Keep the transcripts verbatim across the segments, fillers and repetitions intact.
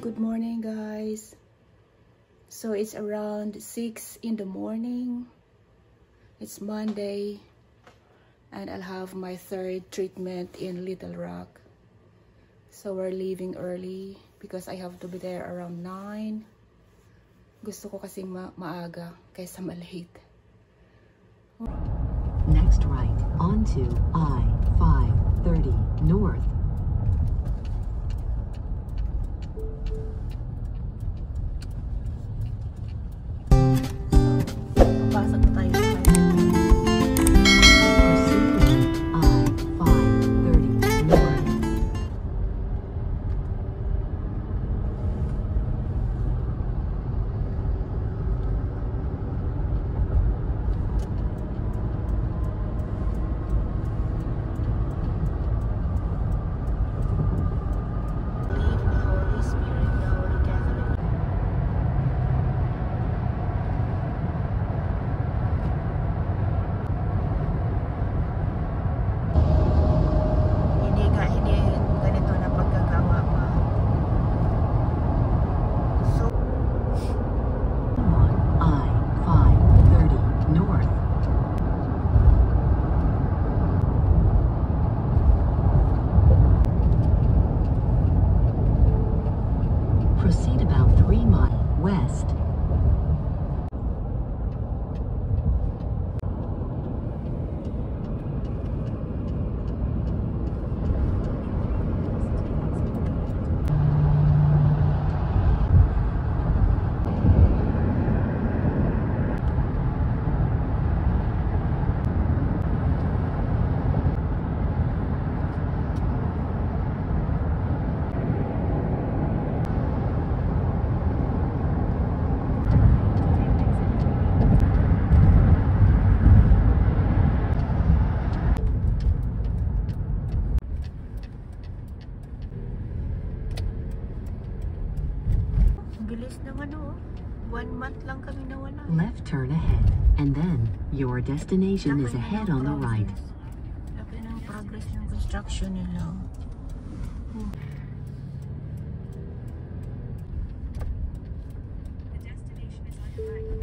Good morning, guys. So it's around six in the morning. It's Monday and I'll have my third treatment in Little Rock. So we're leaving early because I have to be there around nine. Gusto ko kasing ma maaga kaysa malate. Next right onto I five thirty North. Pasok na tayo sa Proceed about three miles west. bilis naman oh. One month lang kami nawala. Left turn ahead, and then your destination is ahead on the right. Laki ng progress ng construction nila. Hmm. The destination is on your right.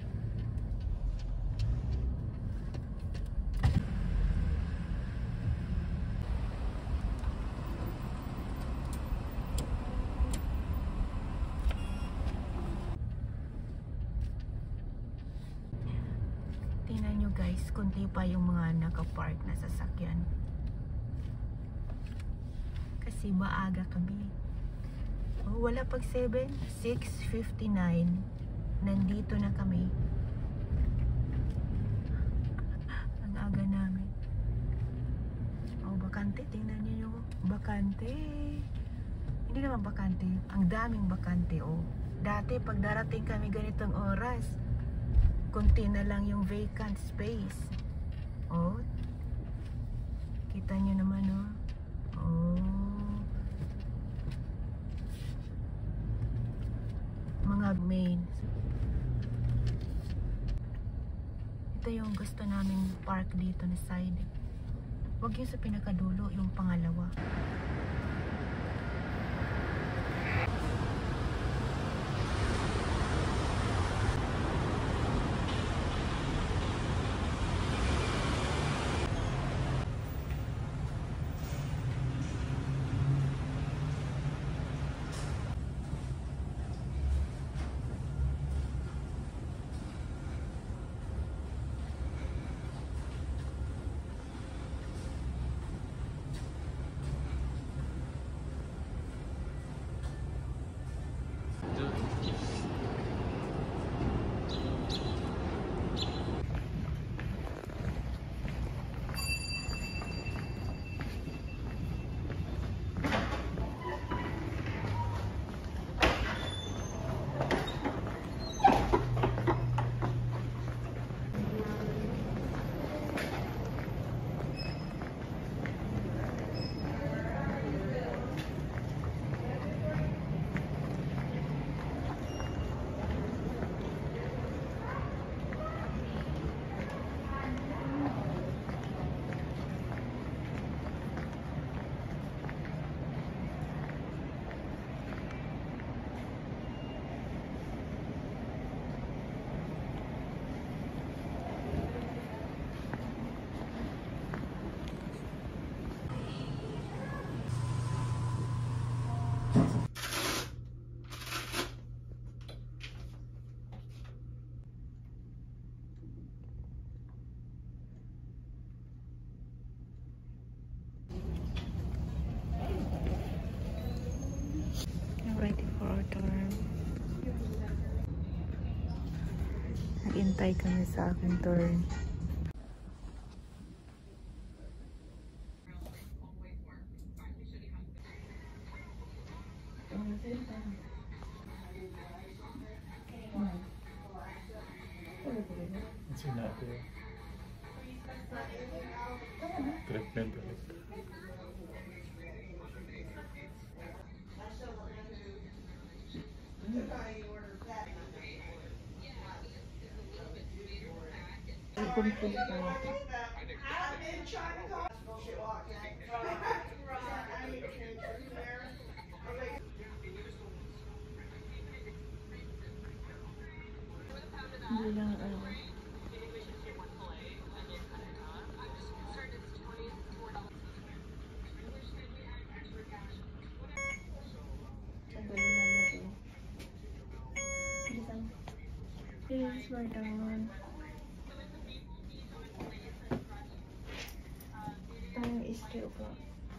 Tingnan nyo guys, kunti pa yung mga nakapark na sasakyan. Kasi maaga kami. Oh, wala pag seven, six fifty-nine. Nandito na kami. Ang aga namin. Oh, bakante. Tingnan nyo yung bakante. Hindi naman bakante. Ang daming bakante. Oh. Dati pag darating kami ganitong oras, kunti na lang yung vacant space. Oh. Kita nyo naman, oh. Oh. Mga main. Ito yung gusto naming park dito na side. Huwag yung sa pinakadulo, yung pangalawa. Nag-intay kami sa aking turn. Si Nattie. Treatment ulit. Hindi lang ano. Sandali na natin. Yes, we're done. Time is three o'clock.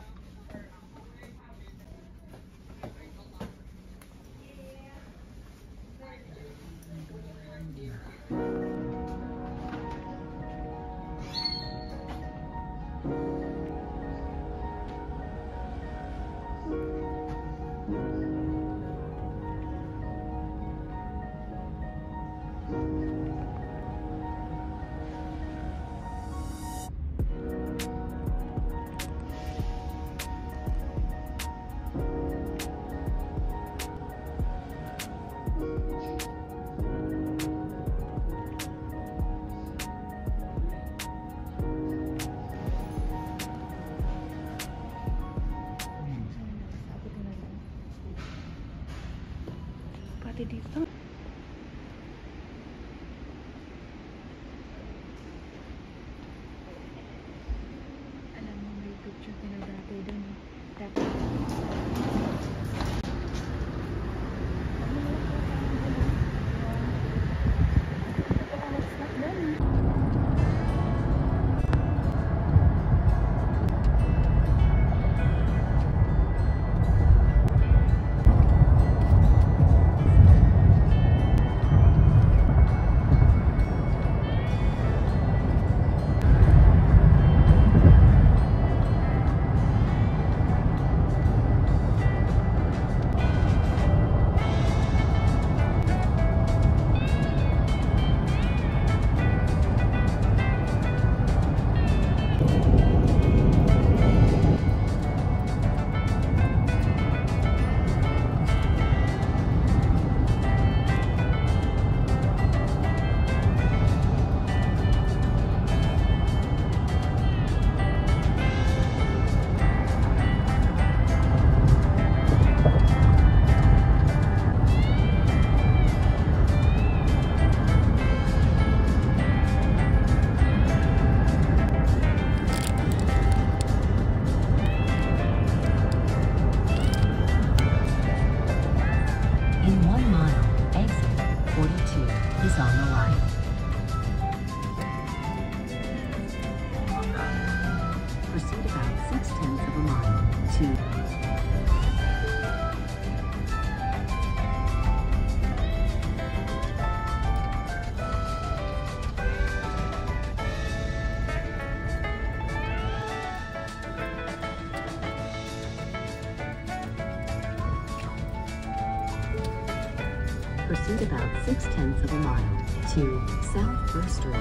Pati dito. Alam mo, may picture nila dati dun. Dati. Proceed about six tenths of a mile to South First Street.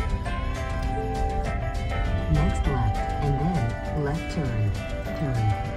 Next left, and then left turn. Turn.